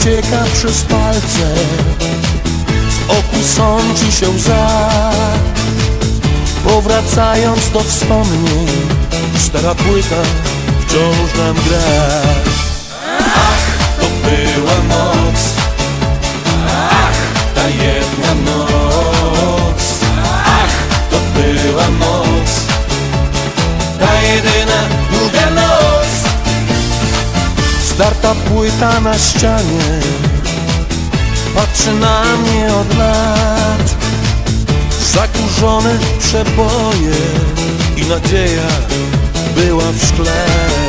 przecieka przez palce, w oku sączy się łza. Powracając do wspomnień, stara płyta wciąż nam gra. Ach, to była noc, ach, ta jedna noc, ach, to była noc, ta jedyna długa noc. Zdarta płyta na ścianie patrzy na mnie od lat. Zakurzone przeboje i nadzieja była w szkle.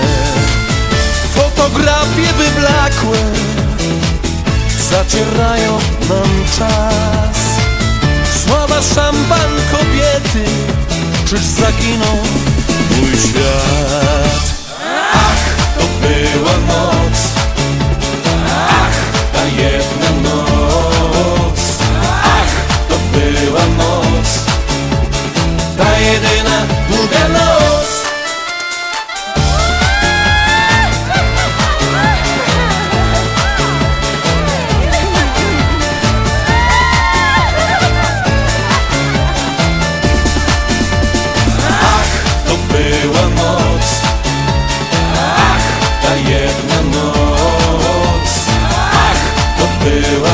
Fotografie wyblakłe zacierają nam czas. Sława szampan kobiety, czyż zaginął mój świat? Ach, to była noc, ach, ta jedna noc, ach, to była noc, ta jedyna długa noc. Ach, to była noc, ach, ta jedna noc, ach, to była